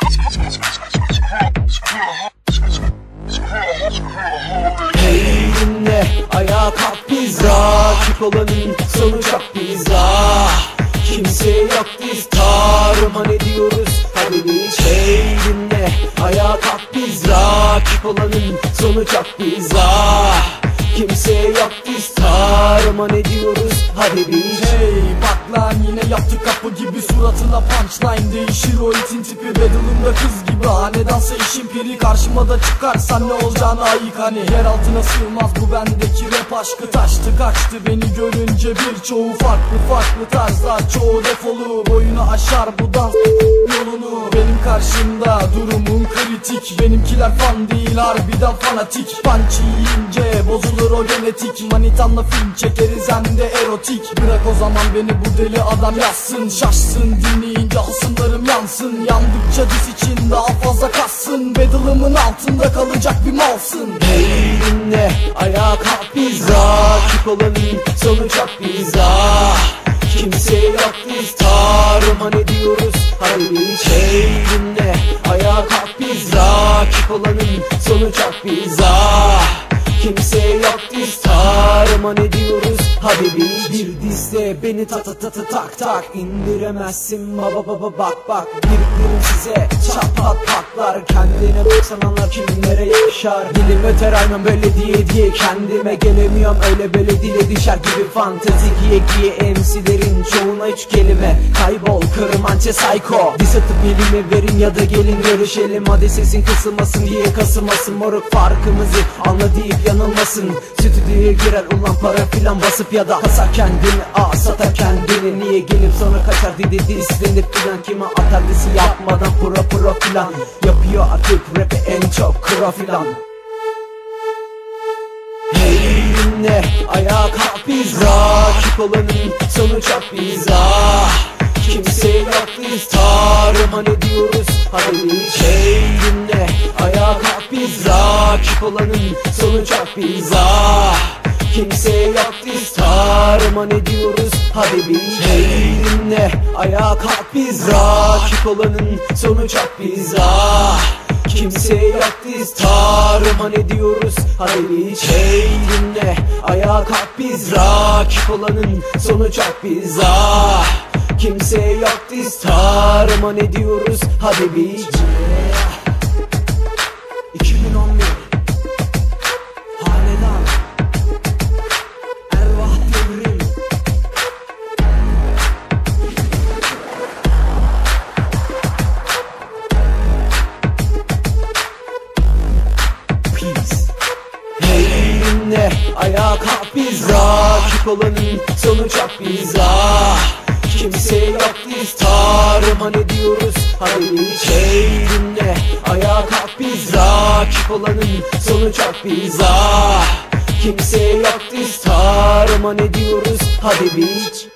Hey dinle, ayağa kalk biz. Rakip olanın sonu çok pizza. Kimseye yok diz, tarıman ediyoruz. Hadi bir hey dinle, ayağa kalk biz. Rakip olanın sonu çok pizza. Kimseye yok diz, tarıman ediyoruz. Hadi bir hey bak lan, yine yaptık kapı gibi, suratına punchline değişir o itin tipi. Bedalımda kız gibi, hanedansa işin piri. Karşıma da çıkarsan ne olacağını ayık hani. Yer altına sığmaz bu bendeki rap aşkı. Taştı kaçtı beni görünce birçoğu. Farklı tarzlar, çoğu defolu. Boyunu aşar bu dans yolunu. Benim karşımda durumum kritik. Benimkiler fan değil, harbiden fanatik. Punch yiyince bozulur o genetik. Manitanla film çekeriz hem de erotik. Bırak o zaman beni bu deli adam yazsın. Şaşsın dinleyince hasımlarım yansın. Yandıkça diz için daha fazla kassın. Bedalımın altında kalacak bir malsın. hey dinle, ayağa kalk biz. Rakip olanın sonu çok pizza. Kimseye yok biz, tarıman ediyoruz. Hadi bir hey dinle, ayağa kalk biz. Rakip olanın sonu çok pizza. Kimseye yok diz, tarıman ediyoruz. Hadi bir dizle beni tak tak indiremezsin baba bak. Biriklerim size çat patlar. Kendine baksananlar kimlere yakışar. Dilim öter aynen böyle diye kendime gelemiyorum, öyle böyle dile düşer gibi fantezi giye MC'lerin çoğuna 3 kelime. Kaybol kırmançe psycho. Diz atıp elime verin ya da gelin görüşelim. Hadi sesin kısılmasın diye kasılmasın. Moruk farkımızı anla deyip yanılmasın. Stüdyoya girer ulan para filan basıp ya da kasar kendini, satar kendini. Niye gelip sonra kaçar dedi dislenip filan. Kime atar disi yapmadan pro filan. Yapıyor artık rap'i en çok kro filan. Hey dinle, ayağa kalk biz. Rakip olanın sonu çok pizza. Kimseye yok biz, tarıman ediyoruz. Hadi bir hey dinle, ayağa kalk biz. Rakip olanın sonu çok pizza. Kimseye yok biz, tarıman ediyoruz. Hadi bir hey dinle, ayağa kalk biz. Rakip olanın sonu çok pizza. Kimseye yok diz, tarıman ediyoruz. Hadi bir hey dinle, ayağa kalk biz. Rakip olanın sonu çok pizza. Kimseye yok diz, tarıman ediyoruz. Hadi bir 2011 Hanedan Ervah devrim. Peace. Hey dinle, ayağa kalk biz. Rakip olanın sonu çok pizza. Kimseye yok diz, tarıman ediyoruz. Hadi bir hey dinle, ayağa kalk biz. Rakip olanın sonu çok pizza. Kimseye yok diz, tarıman ediyoruz. Hadi bir